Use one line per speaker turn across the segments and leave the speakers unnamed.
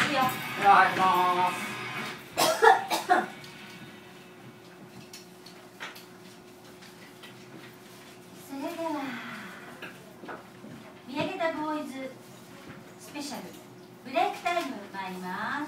よ。では入ります。それでは見上げたボーイズスペシャルブレイクタイム参ります。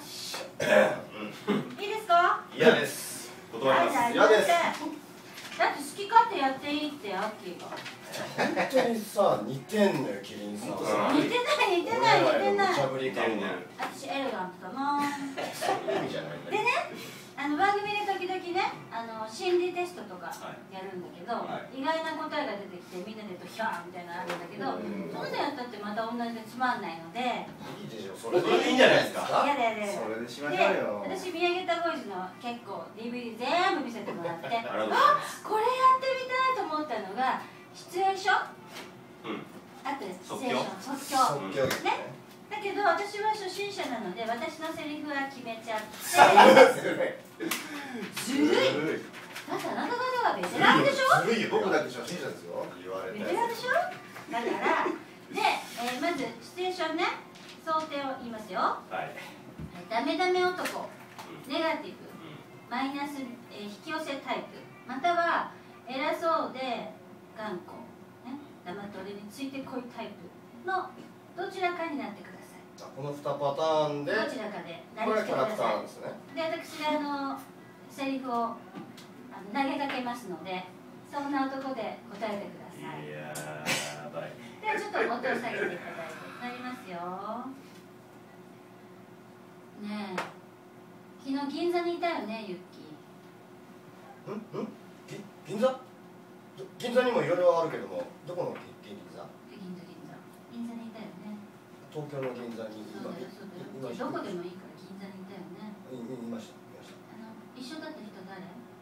いいですか？
嫌です。断ります。嫌です。
だって好き勝手やっていいってアッキーが。
本当にさ、似てんのよ、キリンさん。
似てない似てない似てない。
私
エレガントだな。
そういう意味じゃないね。
でね、番組で時々ね、心理テストとかやるんだけど、意外な答えが出てきてみんなでドヒャーみたいなのあるんだけど、そんなやったってまた同じでつまんないので。
いいでしょ。それでいいんじゃないですか。
いやいやいや。
それでしましょうよ。
私見上げたボーイズの結構 DVD 全部見せてもらって、あ、これやってみたいと思ったのがシチュエーション。あとシチュエーション、即興ね。だけど私は初心者なので私のセリフは決めちゃってずるい。だってあなた方はベテランでしょ。
ずるいよ。僕だって初心者ですよ。
ベテランでしょ。だからで、まずシチュエーションね、想定を言いますよ。ダメダメ男、ネガティブ、マイナス、引き寄せタイプ、または偉そうで頑固、ね、黙って俺についてこいタイプのどちらかになってください。
この2パターンで
どちらかでなりきってください。で、私がセリフを投げかけますので、そんな男で答えてください。やばい。ではちょっと音を下げていただいてなりますよ。ねえ、昨日銀座にいたよね、ユッキー。
銀座？銀座にもいろいろあるけども、どこの銀座？
銀座にいたよね。
東京の銀座に
今。どこでもいいから銀座にいたよね。
いました。
一緒だった人誰？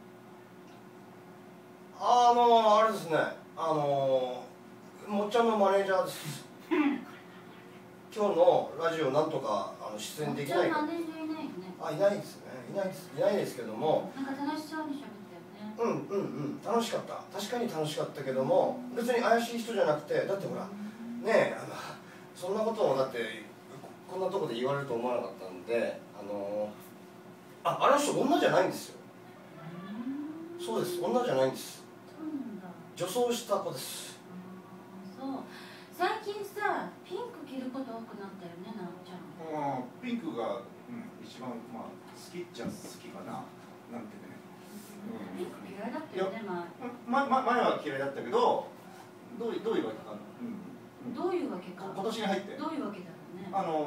あれですね。もっちゃんのマネージャーです。今日のラジオなんとか出演できないか。
マネージャーいないよね。
いないですね。いないですけども。
なんか楽しそうに喋ったよね。
楽しかった。確かに楽しかったけども、別に怪しい人じゃなくて、だってほらねえ、そんなことをだってこんなとこで言われると思わなかったんで、あの人女じゃないんですよ。そうです、女じゃないんです。女装した子です。
そう。最近さ、ピンク着ること多くなったよね、なおちゃん。
ピンクが、一番好きっちゃ好きかな。なんてね。
ピンク嫌いだったよね、
前は嫌いだったけど、どういうわけかな。
どういうわけか。
今年に入って。
どういうわけだろうね。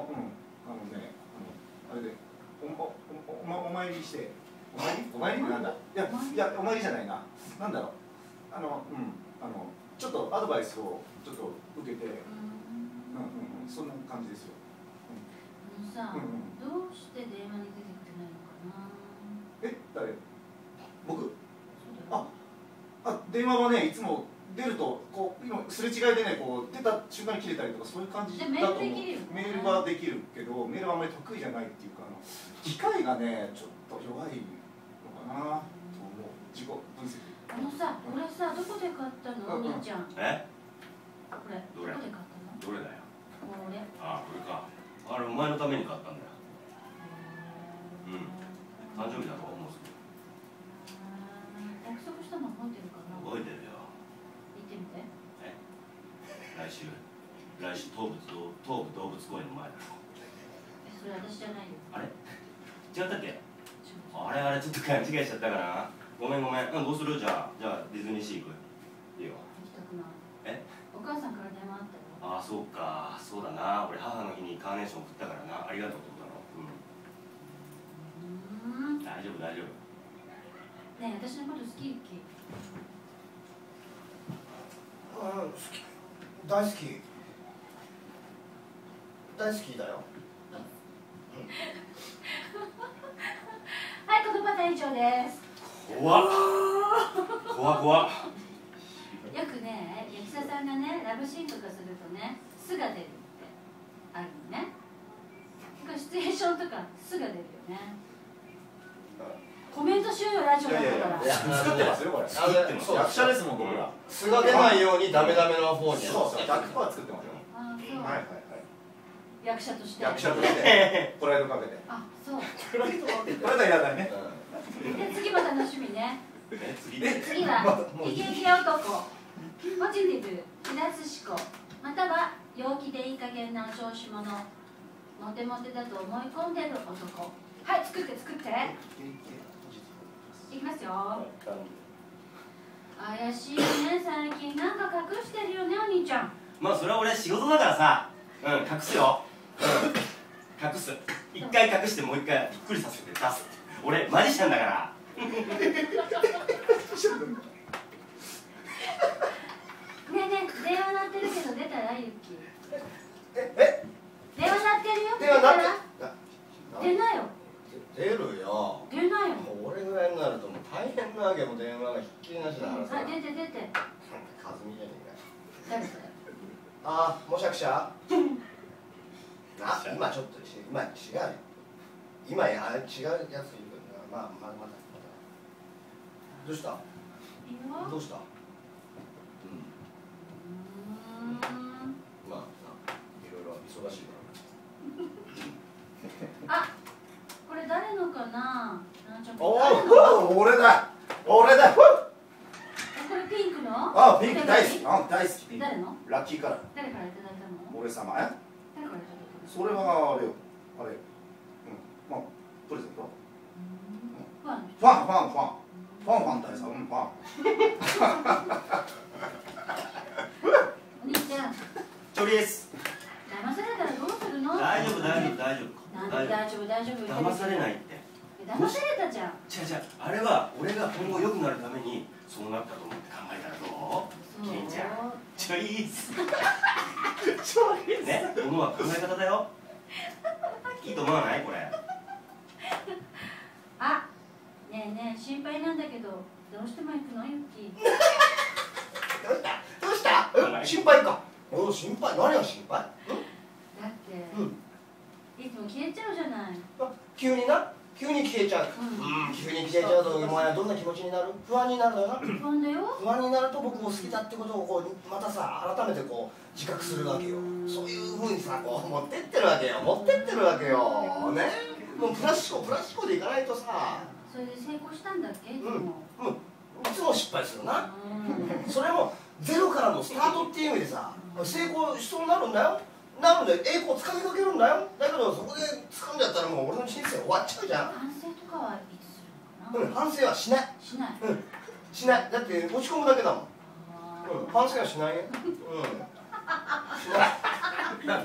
あれで、お参りして、お参りなんだ。いや、お参りじゃないな。なんだろう。ちょっとアドバイスをちょっと受けて、そんな感じですよ。
さ、どうして電話に出てくれないのかな。
誰？僕？電話はね、いつも出るとこう今すれ違いでね、こう出た瞬間に切れたりとかそういう感じだと思う。メールはできるけど、メールはあんまり得意じゃないっていうか、機械がねちょっと弱いのかなと思う。自己分析。
さ、これさ、どこで買ったの、お兄ちゃん。これ、どこで買ったの？
どれだよ。
これ。
これか。あれ、お前のために買ったんだよ。誕生日だろ、もうすぐ。
約束したの覚えてるかな？
覚えてるよ。
言ってみて。
来週東武動物公園の前だろ。
それ私じゃないよ。
あれ？違ったっけ？あれちょっと勘違いしちゃったかな。ごめん。どうする？じゃあディズニーシー行く。いいよ。
行きたくない。お母さんから電話あったよ。
そうか。そうだな。俺母の日にカーネーション送ったからな。ありがとうってことだろ。大丈夫。
ねえ、私のこと好き？
大好きだよ。
はい、このパターン以上です。
怖っ。
よくね、役者さんがね、ラブシーンとかするとね、素が出るってあるのね。シチュエーションとか素が出るよね。コメントしようよ、ラジオだから。
作ってますよ、これ。役者ですもん、僕ら。
素が出ないようにダメの方に。
そう、100%作ってますよ。
そう。 役者として。
役者としてプライドかけて。
あ、そう。
プライドやだね。
で次も楽しみね。次はイケイケ男、ポジティブ、プラス思考、または陽気でいい加減なお調子者、モテモテだと思い込んでる男。はい、作って。いきますよ。怪しいね、最近なんか隠してるよね、お兄ちゃん。
まあそれは俺仕事だからさ、隠すよ。隠す。一回隠してもう一回びっくりさせて出す。俺マジシャンだから。ねえねえ、電話鳴ってるけど出たら、ゆき。電話鳴ってるよ。
電話鳴って
出なよ。
出るよ。
出なよ。
俺ぐらいになるともう大変なわけ、も電話がひっきりなしだからさ。
出て。
かずみじゃねえか。
誰それ。
あ、もしゃくしゃ。今ちょっと今違うよ。今違うやついるからな。また。どうした？どうした？まあいろいろ忙しいから。
あ、これ誰のかな。
俺だ。
これピンクの？
あ、ピンク大好き。大好き。
誰の？
ラッキーカラー。
誰からいただいたの？
俺様。
誰からいただいたの？
それはあれよ。あれ。まあプレゼント。ファン大さん。ファン。
お兄ちゃん。
チョリです。
騙されたらどうするの？
大丈夫。
なんで大丈夫。
騙されないって。
騙されたじゃん。
違う、あれは俺が今後良くなるためにそうなったと思って考えたらどう？ケンちゃん、チョリース。ね、ものは考え方だよ。いいと思わないこれ？
あ、ねえ心配なんだけど、どうしても行くの、ゆき。
どうした？心配か。心配。何が心配？だ
っていつも消えちゃうじゃない。
急に消えちゃう。急に消えちゃうとお前どんな気持ちになる？不安になるのよな。
不安だよ。
不安になると僕を好きだってことをこうまたさ改めてこう自覚するわけよ。そういうふうにさこう持ってってるわけよ。ね。もうプラス思考でいかないとさ。
それで成功したんだっけ？い
つも失敗するな。それもゼロからのスタートっていう意味でさ成功しそうになるんだよ。栄光つかみかけるんだよ。だけどそこで掴んじゃったらもう俺の人生終わっちゃうじゃん。
反省とかはいつするのかな？
反省はしない。しない。だって落ち込むだけだもん。反省はしないよ。しない。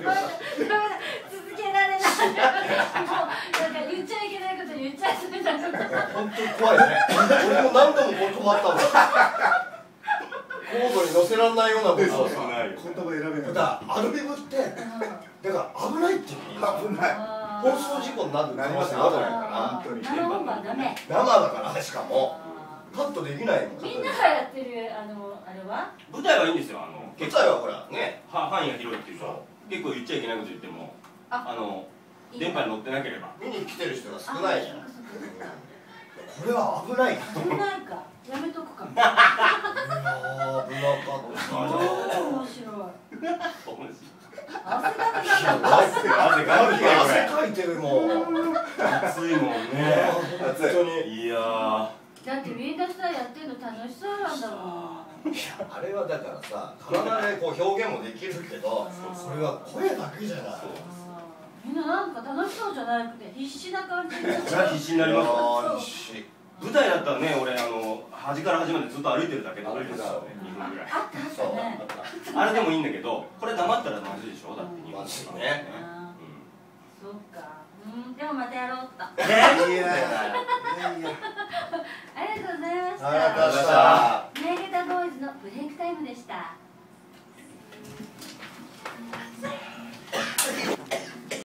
続けられない。もうなんか言っちゃいけないこと言っちゃいそうだ。
本当に怖いね。俺も何度もこう止まったもん。コードに乗せられないようなことをさ、
言葉選べない。
だアドリブってだから危ないっていう。危ない。放送事故になる可能性あるから。
生本番ダメ。
生だからしかもカットできないもん。
みんながやってるあれは？
舞台はいいんですよ。
舞台はほらね
範囲が広いっていうか結構言っちゃいけないこと言っても電波に乗ってなければ
見に来てる人が少ないじゃん。これは危ない。
危ないか。やめとくかも。
危なかった。
面白い。汗
かいてるもん。
暑いもんね。
本当に。
いや
だってみんなさやってるの楽しそうなんだもん。
あれはだからさ体でこう表現もできるけどそれは声だけじゃない。
みんななんか楽しそうじゃなくて必死な感じ。
必死になります。舞台だったらね、俺端から端までずっと歩いてるだけで2分ぐらい。
あったね。
あれでもいいんだけど、これ黙ったらまずいでしょ。だって2分
ね。
そっか。でもまたやろうっと。
いやいや。
ありがとうございました。
ありがとうございました。